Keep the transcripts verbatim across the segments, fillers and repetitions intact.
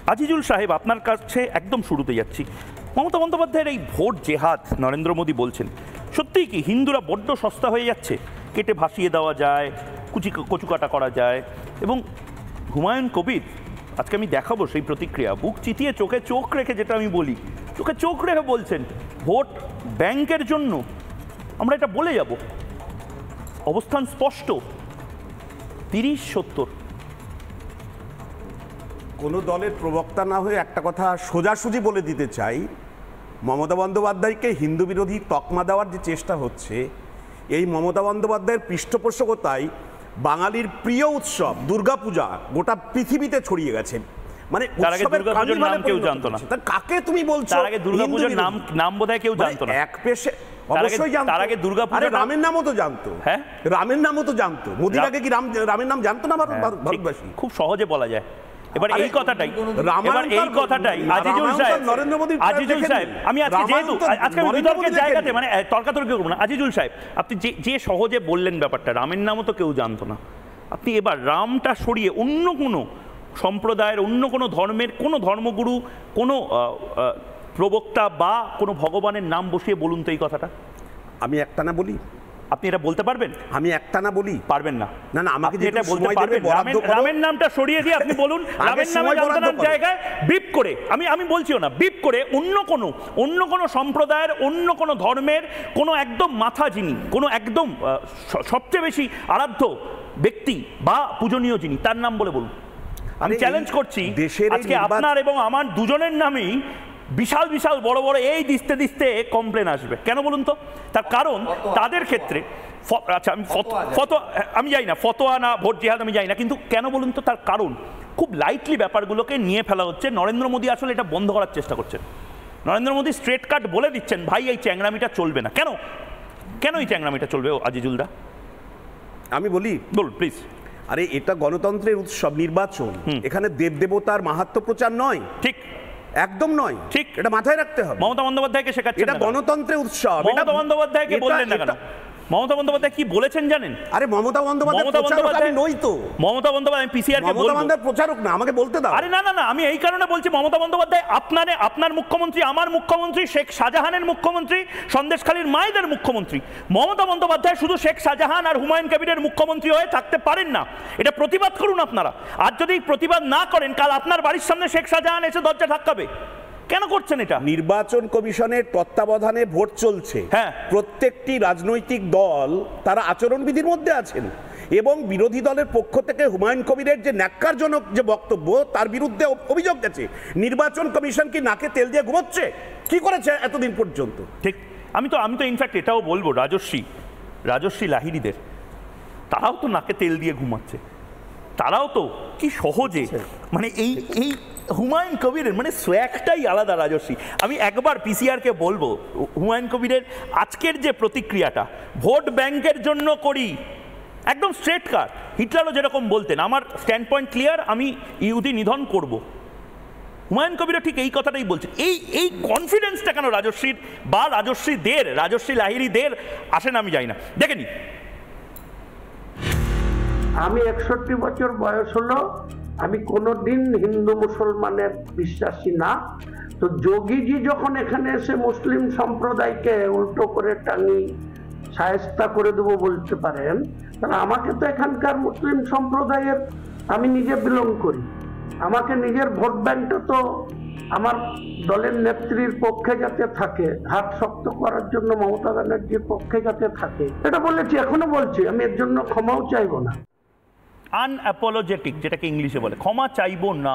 আজিজুল সাহেব, আপনার কাছে একদম শুরুতে যাচ্ছি। মমতা বন্দ্যোপাধ্যায়ের এই ভোট জেহাদ নরেন্দ্র মোদী বলছেন, সত্যিই কি হিন্দুরা বড্ড সস্তা হয়ে যাচ্ছে? কেটে ভাসিয়ে দেওয়া যায়, কুচি কচুকাটা করা যায়। এবং হুমায়ুন কবির, আজকে আমি দেখাবো সেই প্রতিক্রিয়া, বুক চিতিয়ে চোখে চোখ রেখে, যেটা আমি বলি চোখে চোখ রেখে বলছেন ভোট ব্যাংকের জন্য আমরা এটা বলে যাব। অবস্থান স্পষ্ট, তিরিশ সত্তর। কোনো দলের প্রবক্তা না হয়ে একটা কথা সোজাসুজি বলে দিতে চাই, মমতা বন্দ্যোপাধ্যায়কে হিন্দু বিরোধী তকমা দেওয়ার যে চেষ্টা হচ্ছে, এই মমতা বন্দ্যোপাধ্যায়ের পৃষ্ঠপোষকতায় বাঙালির প্রিয় উৎসব দুর্গাপূজা গোটা পৃথিবীতে ছড়িয়ে গেছে। মানে দুর্গাপূজার নাম কেউ জানতো না, কাকে তুমি বলছো? তার আগে দুর্গাপূজার নাম নাম বোধহয় কেউ জানতো না। এক পেশে অবশ্যই জানতো, তার আগে দুর্গাপূজা রামের নামও তো জানতো। হ্যাঁ, রামের নামও তো জানতো। মোদির আগে কি রাম রামের নাম জানতো না ভারতবাসী? খুব সহজে বলা যায়। এবার এই কথাটাই এবার এই কথাটাই আজিজুল সাহেব, নরেন্দ্র মোদী আজিজুল সাহেব, আমি আজকে যেহেতু আজকে আমি বিতর্কের জায়গাতে মানে তর্কাতর্কি করবো না। আজিজুল সাহেব, আপনি যে যে সহজে বললেন ব্যাপারটা, রামের নামও তো কেউ জানতো না, আপনি এবার রামটা সরিয়ে অন্য কোনো সম্প্রদায়ের, অন্য কোনো ধর্মের কোনো ধর্মগুরু, কোনো প্রবক্তা বা কোনো ভগবানের নাম বসিয়ে বলুন তো এই কথাটা। আমি একটা না বলি, আপনি এটা বলতে পারবেন? আমি একটা না বলি, পারবেন না। না না, আমাকে যেটা বলতে পারবেন, রামের নামটা সরিয়ে দিয়ে আপনি বলুন রামের নামে জানতার জায়গায় বিপ করে, আমি আমি বলছিও না, বিপ করে অন্য কোনো অন্য কোনো সম্প্রদায়ের, অন্য কোনো ধর্মের কোনো একদম মাথা যিনি, কোনো একদম সবচেয়ে বেশি আরাধ্য ব্যক্তি বা পূজনীয় যিনি, তার নাম বলে বলুন। আমি চ্যালেঞ্জ করছি, আজকে আপনার এবং আমার দুজনের নামেই বিশাল বিশাল বড় বড় এই দিস্তে দিস্তে কমপ্লেন আসবে। কেন বলুন তো? তার কারণ তাদের ক্ষেত্রে, আচ্ছা আমি ফতোয়া আমি যাই না, ফতোয়া না ভোট জেহাদ আমি যাই না, কিন্তু কেন বলুন তো? তার কারণ খুব লাইটলি ব্যাপারগুলোকে নিয়ে ফেলা হচ্ছে। নরেন্দ্র মোদী আসলে এটা বন্ধ করার চেষ্টা করছেন। নরেন্দ্র মোদী স্ট্রেট কাট বলে দিচ্ছেন, ভাই এই চ্যাংরামিটা চলবে না। কেন কেন এই চ্যাংরামিটা চলবে আজিজুলদা? আমি বলি, বলুন প্লিজ। আরে এটা গণতন্ত্রের উৎসব, নির্বাচন, এখানে দেবদেবতার মাহাত্ম্য প্রচার নয়। ঠিক, একদম নয়, ঠিক, এটা মাথায় রাখতে হবে। মমতা বন্দ্যোপাধ্যায়কে শেখাচ্ছেন, এটা গণতন্ত্রের উৎসব। মমতা বন্দ্যোপাধ্যায়কে বললেন না কেন? মমতা বন্দ্যোপাধ্যায় কি বলেছেন জানেন? আরে মমতা বন্দ্যোপাধ্যায় নই তো, মমতা বন্দ্যোপাধ্যায় পিসিআর কে বলবো, মমতা প্রচারক না, আমাকে বলতে দাও। আরে না না না, আমি এই কারণে বলছি, মমতা বন্দ্যোপাধ্যায় আপনার আপনার মুখ্যমন্ত্রী, আমার মুখ্যমন্ত্রী, শেখ শাহজাহানের মুখ্যমন্ত্রী, সন্দেশখালীর মায়েদের মুখ্যমন্ত্রী। মমতা বন্দ্যোপাধ্যায় শুধু শেখ শাহজাহান আর হুমায়ুন কবিরের মুখ্যমন্ত্রী হয়ে থাকতে পারেন না। এটা প্রতিবাদ করুন আপনারা। আর যদি প্রতিবাদ না করেন, কাল আপনার বাড়ির সামনে শেখ শাহজাহান এসে দরজা ধাক্কাবে। কেন করছেন এটা? নির্বাচন কমিশনের তত্ত্বাবধানে ভোট চলছে। হ্যাঁ, প্রত্যেকটি রাজনৈতিক দল তারা আচরণবিধির মধ্যে আছেন, এবং বিরোধী দলের পক্ষ থেকে হুমায়ুন কবিরের যে ন্যাক্কারজনক যে বক্তব্য, তার বিরুদ্ধে অভিযোগ গেছে। নির্বাচন কমিশন কি নাকে তেল দিয়ে ঘুমোচ্ছে? কি করেছে এতদিন পর্যন্ত? ঠিক, আমি তো আমি তো ইনফ্যাক্ট এটাও বলবো, রাজশ্রী রাজশ্রী লাহিড়ীদের, তারাও তো নাকে তেল দিয়ে ঘুমাচ্ছে। তারাও তো কি সহজে, মানে এই এই হুমায়ুন কবিরের মানে সোয়াগটাই আলাদা। রাজশ্রী, আমি একবার পিসিআরকে বলবো, হুমায়ুন কবিরের আজকের যে প্রতিক্রিয়াটা, ভোট ব্যাংকের জন্য করি, একদম স্ট্রেট কাট। হিটলারও যেরকম বলতেন, আমার স্ট্যান্ড পয়েন্ট ক্লিয়ার, আমি ইহুদি নিধন করব। হুমায়ুন কবিরও ঠিক এই কথাটাই বলছেন। এই এই কনফিডেন্সটা কেন রাজশ্রীর বা রাজশ্রীদের, রাজশ্রী লাহিড়ীদের আসেন আমি যাই না। দেখেনি, আমি একষট্টি বছর বয়স হলো, আমি কোনোদিন হিন্দু মুসলমানের বিশ্বাসী না। তো যোগীজি যখন এখানে এসে মুসলিম সম্প্রদায়কে উল্টো করে টাঙি শায়েস্তা করে দেবো বলতে পারেন, তাহলে আমাকে তো এখানকার মুসলিম সম্প্রদায়ের, আমি নিজে বিলং করি, আমাকে নিজের ভোট ব্যাংকটা তো আমার দলের নেত্রীর পক্ষে যাতে থাকে, হাত শক্ত করার জন্য মমতা ব্যানার্জির পক্ষে যাতে থাকে, এটা বলেছি, এখনো বলছি। আমি এর জন্য ক্ষমাও চাইবো না। আনঅ্যাপোলজেটিক, যেটাকে ইংলিশে বলে, ক্ষমা চাইবো না।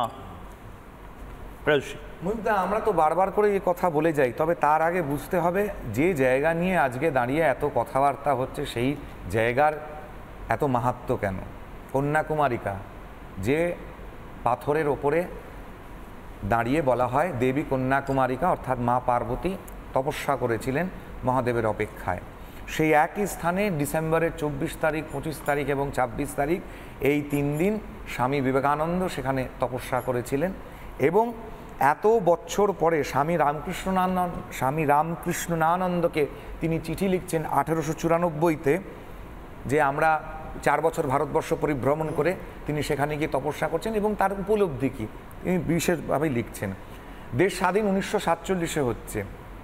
মুহিবদা, আমরা তো বারবার করে এই কথা বলে যাই, তবে তার আগে বুঝতে হবে যে জায়গা নিয়ে আজকে দাঁড়িয়ে এত কথাবার্তা হচ্ছে, সেই জায়গার এত মাহাত্ম্য কেন? কন্যাকুমারিকা, যে পাথরের ওপরে দাঁড়িয়ে বলা হয় দেবী কন্যাকুমারিকা, অর্থাৎ মা পার্বতী তপস্যা করেছিলেন মহাদেবের অপেক্ষায়, সেই একই স্থানে ডিসেম্বরের চব্বিশ তারিখ, পঁচিশ তারিখ এবং ছাব্বিশ তারিখ, এই তিন দিন স্বামী বিবেকানন্দ সেখানে তপস্যা করেছিলেন। এবং এত বছর পরে স্বামী রামকৃষ্ণানন্দ স্বামী রামকৃষ্ণানন্দকে তিনি চিঠি লিখছেন আঠেরোশো চুরানব্বইতে, যে আমরা চার বছর ভারতবর্ষ পরিভ্রমণ করে তিনি সেখানে গিয়ে তপস্যা করছেন এবং তার উপলব্ধি কি তিনি বিশেষভাবে লিখছেন। দেশ স্বাধীন উনিশশো সাতচল্লিশে হচ্ছে,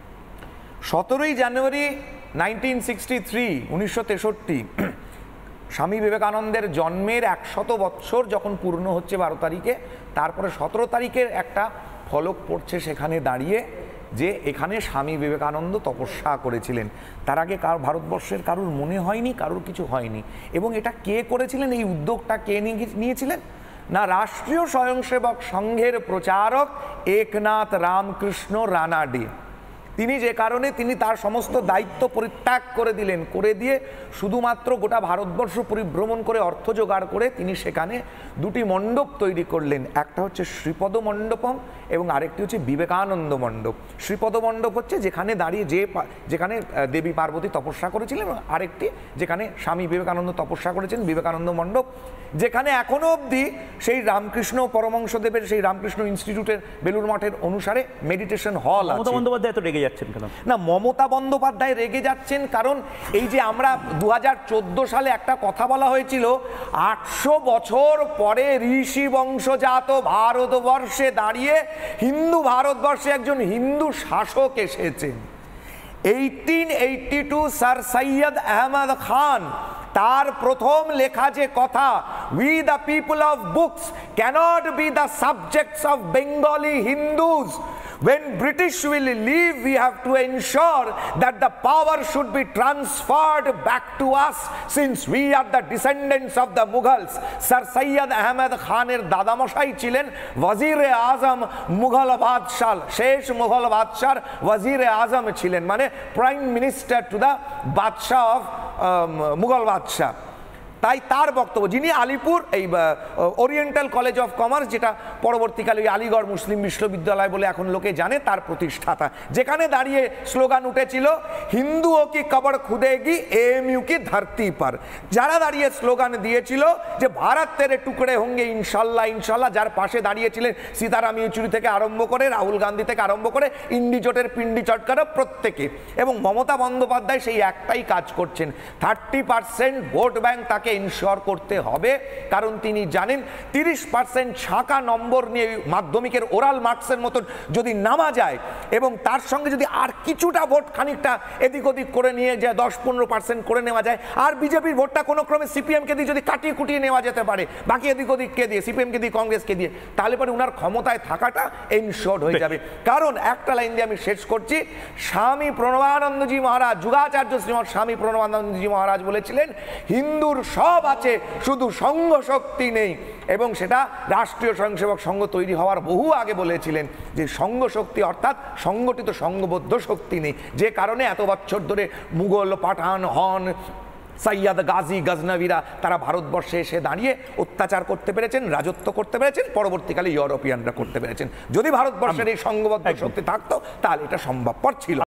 সতেরোই জানুয়ারি নাইনটিন সিক্সটি থ্রি উনিশশো তেষট্টি স্বামী বিবেকানন্দের জন্মের একশত বৎসর যখন পূর্ণ হচ্ছে বারো তারিখে, তারপরে সতেরো তারিখের একটা ফলক পড়ছে সেখানে দাঁড়িয়ে যে এখানে স্বামী বিবেকানন্দ তপস্যা করেছিলেন। তার আগে কার ভারতবর্ষের কারুর মনে হয়নি, কারুর কিছু হয়নি। এবং এটা কে করেছিলেন, এই উদ্যোগটা কে নিয়েছিলেন? না রাষ্ট্রীয় স্বয়ংসেবক সংঘের প্রচারক একনাথ রামকৃষ্ণ রানাডে। তিনি যে কারণে তিনি তার সমস্ত দায়িত্ব পরিত্যাগ করে দিলেন, করে দিয়ে শুধুমাত্র গোটা ভারতবর্ষ পরিভ্রমণ করে অর্থ জোগাড় করে তিনি সেখানে দুটি মণ্ডপ তৈরি করলেন। একটা হচ্ছে শ্রীপদ মণ্ডপম এবং আরেকটি হচ্ছে বিবেকানন্দ মণ্ডপ। শ্রীপদ মণ্ডপ হচ্ছে যেখানে দাঁড়িয়ে যে যেখানে দেবী পার্বতী তপস্যা করেছিলেন, এবং আরেকটি যেখানে স্বামী বিবেকানন্দ তপস্যা করেছেন বিবেকানন্দ মণ্ডপ, যেখানে এখনো অবধি সেই রামকৃষ্ণ পরমহংসদেবের সেই রামকৃষ্ণ ইনস্টিটিউটের বেলুর মঠের অনুসারে মেডিটেশন হল আছে। মমতা বন্দ্যোপাধ্যায় তো রেগে যাচ্ছেন কেন? না, মমতা বন্দ্যোপাধ্যায় রেগে যাচ্ছেন কারণ এই যে আমরা দু হাজার চোদ্দ সালে একটা কথা বলা হয়েছিল, আটশো বছর পরে ঋষি বংশজাত ভারতবর্ষে দাঁড়িয়ে হিন্দু ভারতবর্ষে একজন হিন্দু শাসক এসেছেন। Eighteen eighty two sir Syed Ahmad Khan তার প্রথম লেখা যে কথা, we the people of books cannot be the subjects of Bengali Hindus. When British will leave, we have to ensure that the power should be transferred back to us since we are the descendants of the Mughals. Sir Sayyid Ahmed Khaner দাদামশাই ছিলেন ওয়াজিরে আজম মুঘল বাদশাহ, শেষ মুঘল বাদশার ওয়াজিরে আজম ছিলেন, মানে prime minister to the বাদশাহ অফ মুঘল বাদশাহ। তাই তার বক্তব্য, যিনি আলিপুর এই ওরিয়েন্টাল কলেজ অফ কমার্স, যেটা পরবর্তীকালে আলিগড় মুসলিম বিশ্ববিদ্যালয় বলে এখন লোকে জানে, তার প্রতিষ্ঠাতা, যেখানে দাঁড়িয়ে স্লোগান উঠেছিল হিন্দুও কি কবর খুদেগি এএমইউ কি ধরতি পার। যারা দাঁড়িয়ে স্লোগান দিয়েছিল যে ভারত তেরে টুকরে হোঙ্গে ইনশাল্লাহ ইনশাল্লাহ, যার পাশে দাঁড়িয়েছিলেন সীতারাম ইয়েচুরি থেকে আরম্ভ করে রাহুল গান্ধী থেকে আরম্ভ করে ইন্ডিজোটের পিন্ডি চটকারও প্রত্যেকে, এবং মমতা বন্দ্যোপাধ্যায় সেই একটাই কাজ করছেন, থার্টি পার্সেন্ট ভোট ব্যাংক তাকে ইনশিওর করতে হবে। কারণ তিনি জানেন তিরিশ পার্সেন্ট ছাঁকা নম্বর নিয়ে মাধ্যমিকের ওরাল মার্কসের মতন যদি নামা যায় এবং তার সঙ্গে যদি আর কিছুটা ভোট খানিকটা এদিক ওদিক করে নিয়ে যায়, দশ পনেরো পার্সেন্ট করে নেওয়া যায়, আর বিজেপির ভোটটা কোনো ক্রমে সিপিএমকে দিয়ে যদি কাটিয়ে কুটিয়ে নেওয়া যেতে পারে, বাকি এদিক ওদিক কে দিয়ে, সিপিএমকে দিয়ে কংগ্রেসকে দিয়ে, তাহলে পরে উনার ক্ষমতায় থাকাটা ইনশিওর হয়ে যাবে। কারণ একটা লাইন দিয়ে আমি শেষ করছি, স্বামী প্রণবানন্দজি মহারাজ, যুগাচার্য শ্রীমৎ স্বামী প্রণবানন্দজি মহারাজ বলেছিলেন হিন্দুর সব আছে, শুধু সংঘ শক্তি নেই। এবং সেটা রাষ্ট্রীয় স্বয়ংসেবক সংঘ তৈরি হওয়ার বহু আগে বলেছিলেন যে সংঘ শক্তি অর্থাৎ সংগঠিত সংঘবদ্ধ শক্তি নেই, যে কারণে এত বছর ধরে মুঘল, পাঠান, হন, সৈয়দ, গাজী, গজনবীরা তারা ভারতবর্ষে এসে দাঁড়িয়ে অত্যাচার করতে পেরেছেন, রাজত্ব করতে পেরেছেন, পরবর্তীকালে ইউরোপিয়ানরা করতে পেরেছেন। যদি ভারতবর্ষের এই সংঘবদ্ধ শক্তি থাকতো তাহলে এটা সম্ভবপর ছিল।